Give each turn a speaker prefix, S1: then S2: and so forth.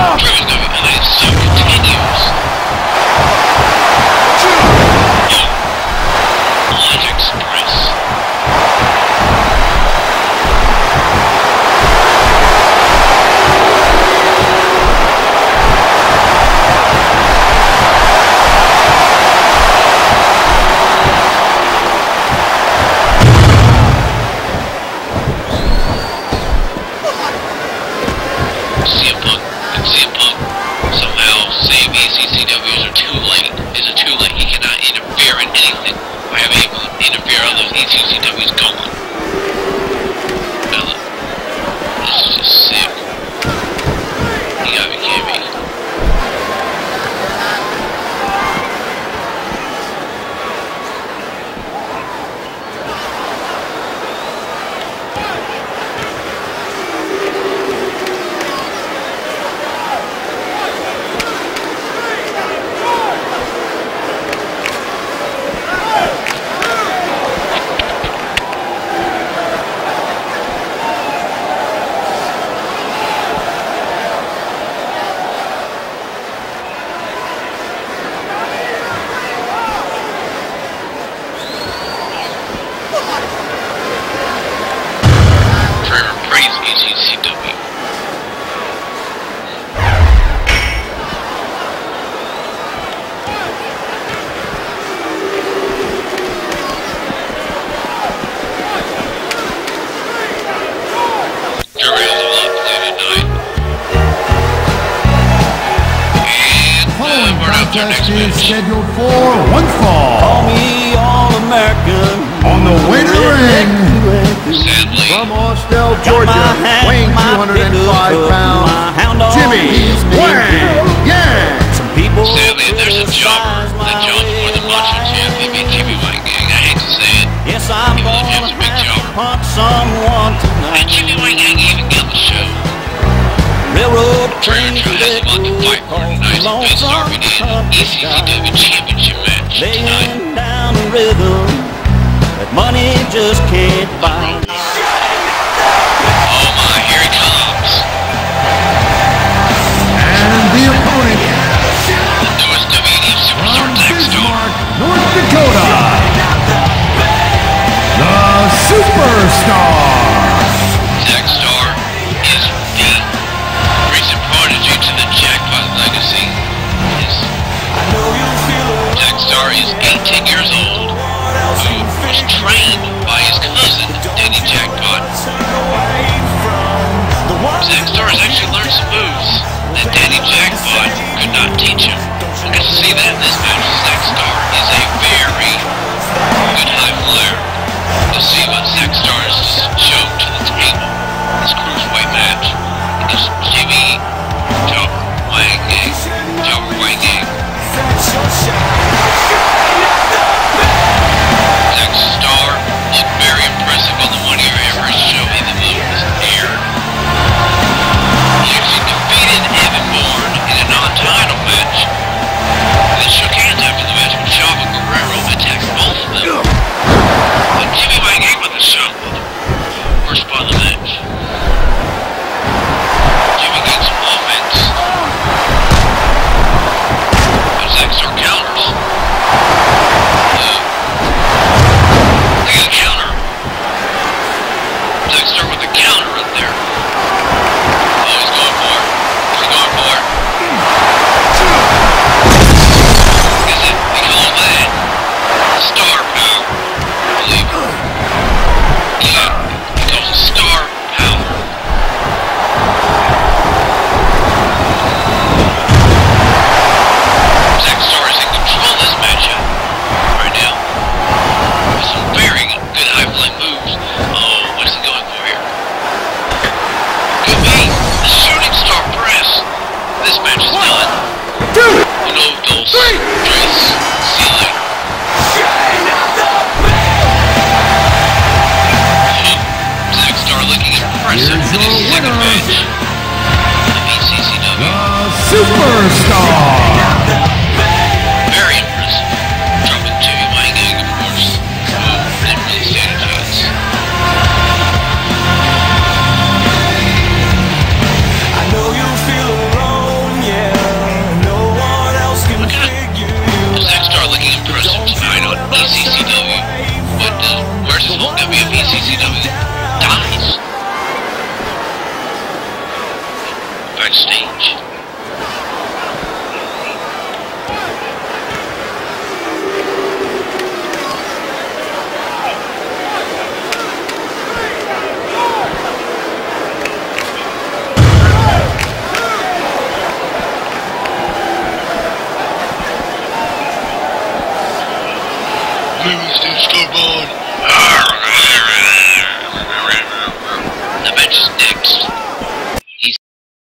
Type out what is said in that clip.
S1: Somehow saying ECCWs are too late. Is it too late? He cannot interfere in anything. I have able to interfere on those ECCWs gone. Now, this is just sick. You gotta be kidding me. ECCW.
S2: Contest is scheduled for one fall.
S3: Call me All-American.
S2: On the way to the ring,
S1: Sadly,
S2: from Austell, Georgia, weighing 205 pounds, Jimmy Wang. Yeah.
S1: Sadly, there's a jumper that jumps for the Macho Champion, Jimmy Wang Gang. I hate to say it.
S3: Yes, I'm
S1: People love
S3: gonna
S1: him, big
S3: have to
S1: jumper.
S3: punch someone
S1: And
S3: tonight.
S1: Jimmy Wang Gang even got the show.
S3: Railroad
S1: Trainer
S3: train
S1: has a lucky fight for tonight's best Starr in ECCW Championship match tonight.
S3: laying down the rhythm that money just can't buy.
S1: Oh my, here he comes.
S2: And the opponent,
S1: The newest WEDF Superstar
S2: from
S1: Tag Star.
S2: Bismarck, North Dakota, the Superstar.
S1: Tag Star is the recent prodigy to the Jackpot legacy. Tag Star is 18 years old, who was trained by his cousin, Danny Jackpot. Tag Star has actually learned some moves that Danny Jackpot could not teach him. We'll get to see that in this match. Tag Star is a very good high flyer. To see what Tag Star has shown to the table. This cruiserweight match against Jimmy Wang Gang. Tag Star looked very impressive on the Money or Ever show in the moves air. He actually defeated Evan Bourne in a non-title match. And then shook hands after the match with Chavo attacked both of them. But Jimmy Wang Gang with the show. Worst spot in the match. Jimmy gained some offense. But Tag Star counters. Look at the counter. Tag Star with the counter up there. Oh, he's going for it. He's going for it. Is it? They call that star power. I believe it. Yeah, he calls it star power. Tag Star is in control of this matchup right now. With some very good high-flying moves. Oh, what's he going for here? Could be the shooting star press. This match is done. Uno, dos, tres. See you later. Tag Star looking impressive in his second match of ECCW.
S2: The Superstar.
S1: Very impressive. Dropping Jimmy Wang Gang, of course. Didn't really stand a chance.
S4: I know you feel alone.
S1: play with this scoreboard. Arr!